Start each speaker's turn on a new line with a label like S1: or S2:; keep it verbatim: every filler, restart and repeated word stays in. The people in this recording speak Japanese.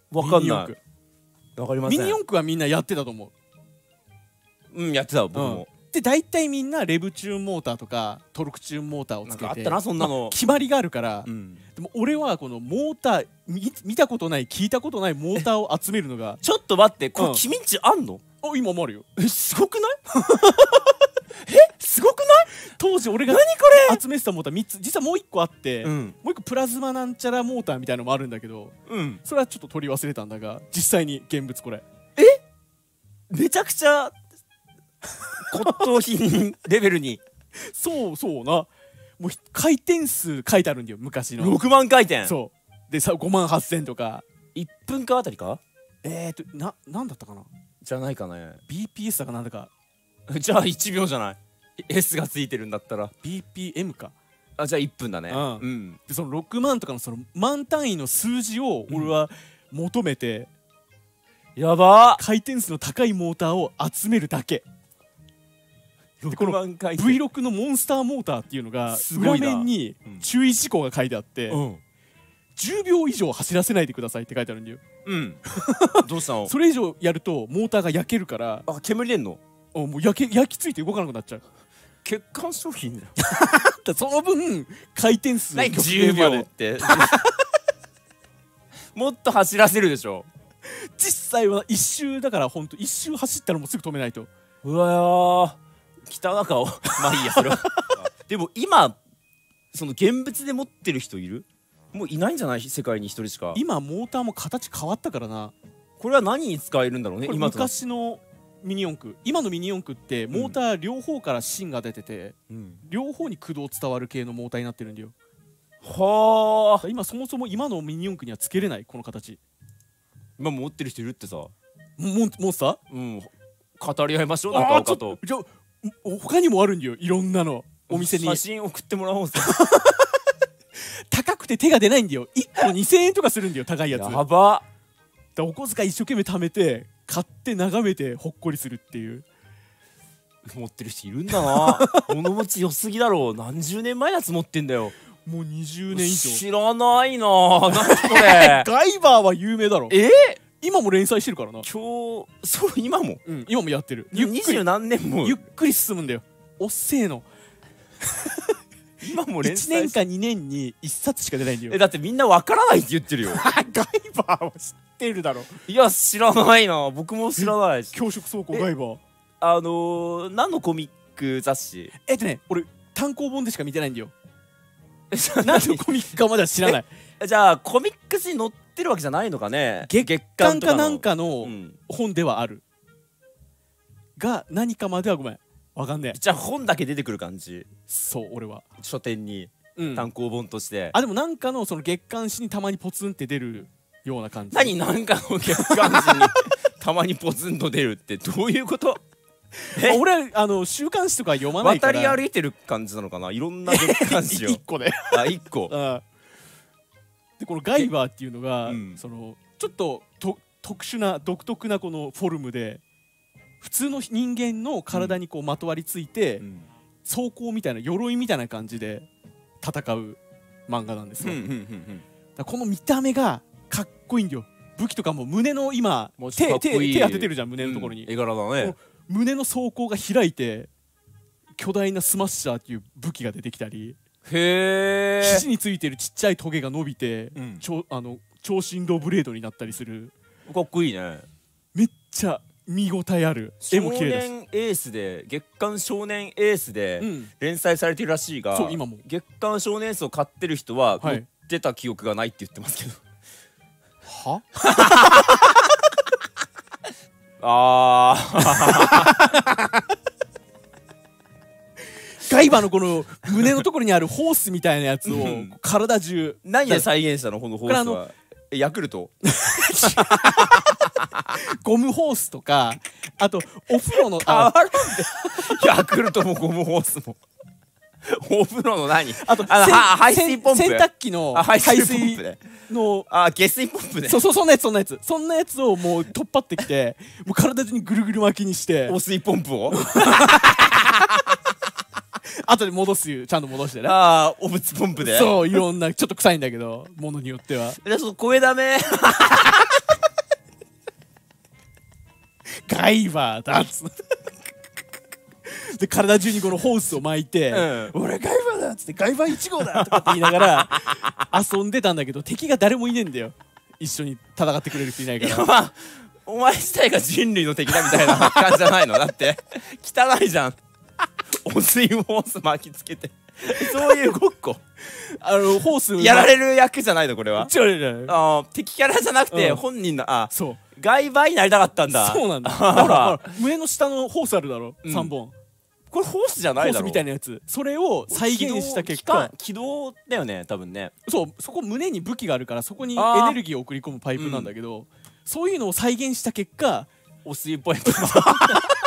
S1: わかんない。
S2: ミニ四駆。
S1: わかりません。
S2: ミニ四駆はみんなやってたと思う。
S1: うん、やってた僕も。
S2: で大体みんなレブチューンモーターとかトルクチューンモーターをつけて、
S1: なんかあったなそんなの、
S2: まあ決まりがあるから、
S1: うん、
S2: でも俺はこのモーター見、見たことない聞いたことないモーターを集めるのが
S1: ちょっと待って、こ
S2: うん
S1: れ君んちあんの？
S2: あ今もあるよ。
S1: え、すごくない？え、すごくない？
S2: 当時俺が
S1: 何これ？
S2: 集めてたモーターみっつ、実はもういっこあって、
S1: うん
S2: もういっこプラズマなんちゃらモーターみたいなのもあるんだけど、
S1: うん
S2: それはちょっと取り忘れたんだが、実際に現物これ。
S1: めちゃくちゃ骨董品レベルに
S2: そうそうな、もうひ回転数書いてあるんだよ昔の。
S1: ろくまん回転。
S2: そうでさごまんはっせんとか、
S1: いっぷんかあたりか
S2: えーとななんだったかな、
S1: じゃないかね。
S2: ビーピーエス だかなんだか、
S1: じゃあいちびょうじゃない。 S がついてるんだったら。
S2: ビーピーエム か。
S1: あ、じゃあいっぷんだね。
S2: うん
S1: うん
S2: でそのろくまんとかのその万単位の数字を俺は求めて、
S1: やば
S2: 回転数の高いモーターを集めるだけ。
S1: ー。
S2: この
S1: ろくまん回転。
S2: ブイろく のモンスターモーターっていうのが裏
S1: すごいな
S2: 面に
S1: うん
S2: 注意事項が書いてあって、
S1: うん
S2: じゅうびょう以上走らせないでくださいって書いてあるんだよ。
S1: うんどうしたの？
S2: それ以上やるとモーターが焼けるから、
S1: あ、煙出んの？
S2: あもう焼け焼き付いて動かなくなっちゃう。
S1: 欠陥商品だよ。
S2: だその分回転数を
S1: 何じゅうびょうってもっと走らせるでしょ。
S2: 実際は一周だからほんと一周走ったらもうすぐ止めないと。
S1: うわー、汚かおまあいいやそれはでも今その現物で持ってる人いる？もういないんじゃない？世界に一人しか。
S2: 今モーターも形変わったからな。
S1: これは何に使えるんだろうね
S2: これ
S1: 今となって。
S2: 昔のミニ四駆、今のミニ四駆ってモーター両方から芯が出てて、
S1: うん
S2: 両方に駆動伝わる系のモーターになってるんだよ。
S1: はあ、
S2: 今そもそも今のミニ四駆にはつけれないこの形。
S1: 今持ってる人いるってさ。
S2: モンモンスター
S1: うん語り合いましょう中岡と。
S2: じゃあ他にもあるんだよいろんなのお店に。
S1: 写真送ってもらおうぜ
S2: 高くて手が出ないんだよ。いっこにせんえんとかするんだよ高いやつ。
S1: やば。
S2: だお小遣い一生懸命貯めて買って眺めてほっこりするっていう。
S1: 持ってる人いるんだな物持ち良すぎだろう。何十年前のやつ持ってんだよ。
S2: もうにじゅうねん以上。
S1: 知らないなぁ。何これ
S2: ガイバーは有名だろ。
S1: え
S2: 今も連載してるからな。
S1: 今日そう今も
S2: うん今もやってる。ゆっ
S1: 二十
S2: くり
S1: 何年も
S2: ゆっくり進むんだよ。おっせえの
S1: 今も連
S2: いち
S1: 載し
S2: ねんかにねんにいっさつしか出ないんだよ。
S1: えだってみんなわからないって言ってるよ
S2: ガイバーは知ってるだろ。
S1: いや知らないな。僕も知らないし。
S2: 教職走行ガイバー。
S1: あのー、何のコミック雑誌？
S2: えっとね俺単行本でしか見てないんだよ。
S1: じゃあ
S2: 何のコミックかまだ知らない。
S1: じゃあコミックスに載ってるわけじゃないのかね。
S2: 月刊かなんかの
S1: うん
S2: 本ではあるが何かまではごめんわかんねえ。
S1: じゃあ本だけ出てくる感じ。
S2: そう俺は。
S1: 書店に
S2: うん
S1: 単行本として。
S2: あでもなんかのその月刊誌にたまにポツンって出るような感じ。
S1: 何なんかの月刊誌にたまにポツンと出るってどういうこと？え
S2: 俺あの週刊誌とか読まないか
S1: 渡
S2: ら。
S1: り歩いてる感じなのかな。いろんな月刊誌を
S2: いっこで。
S1: あ一個
S2: うんでこのガイバーっていうのが、
S1: うん
S2: そのちょっとと特殊な独特なこのフォルムで普通の人間の体にこうまとわりついて、
S1: うん
S2: 装甲みたいな鎧みたいな感じで戦う漫画なんですよ。
S1: うんうんうんうん
S2: だからこの見た目がかっこいいんだよ。武器とかも胸の今
S1: もうちょっと
S2: 手
S1: かっこいい
S2: 手手当ててるじゃん胸のところに、
S1: うん絵柄だね。
S2: 胸の装甲が開いて巨大なスマッシャーっていう武器が出てきたり、
S1: へえ。
S2: 肘についてるちっちゃいトゲが伸びて、
S1: うん
S2: 超あの超振動ブレードになったりする。
S1: かっこいいね。
S2: めっちゃ見応えある。絵
S1: 少
S2: も綺麗だし。
S1: 年エースで月刊少年エースで
S2: うん
S1: 連載されてるらしいが、
S2: そう今も
S1: 月刊少年エースを買ってる人は
S2: はい
S1: 載ってた記憶がないって言ってますけど、
S2: は
S1: あ
S2: ガイバーのこの胸のところにあるホースみたいなやつを
S1: うん
S2: 体中
S1: ー何で再現したのこのホース
S2: これあ
S1: は？えヤクルト？
S2: ゴムホースとか、あとお風呂のあ
S1: あるんでヤクルトもゴムホースもお風呂の何？
S2: あと
S1: あの
S2: せん
S1: は排水ポンプ
S2: 洗濯機の
S1: あ排
S2: 排
S1: 水ポン
S2: 水
S1: プね。
S2: の
S1: あ下水ポンプね。
S2: そうそうそんなやつそんなやつそんなやつをもう取っ張ってきてもう体中にぐるぐる巻きにして
S1: 汚水ポンプを
S2: 後で戻すちゃんと戻してね。
S1: ああおむつポンプで。
S2: そういろんなちょっと臭いんだけどものによっては
S1: じゃあその声だめ
S2: ガイバーだっつってで体中にこのホースを巻いて、
S1: うん、
S2: 俺ガイバーだっつってガイバーいち号だとかって言いながら遊んでたんだけど、敵が誰もいねえんだよ、一緒に戦ってくれる人いないから。
S1: いやまあお前自体が人類の敵だみたいな感じじゃないの？だって汚いじゃん汚水ホース巻きつけてそういうごっこ
S2: あのホース
S1: やられる役じゃないのこれは。
S2: 違う違う違う、
S1: あ敵キャラじゃなくて、
S2: うん
S1: 本人のあ
S2: そう
S1: 外バーになりたかったんだ。
S2: そうなんだほらほら胸の下のホースあるだろ、
S1: うん
S2: さんぼん
S1: これホースじゃないだろ。
S2: ホースみたいなやつ、それを再現した結果、
S1: 軌道だよね多分ね。
S2: そうそこ胸に武器があるからそこにエ
S1: あー
S2: ネルギーを送り込むパイプなんだけど、そういうのを再現した結果
S1: お水っぽい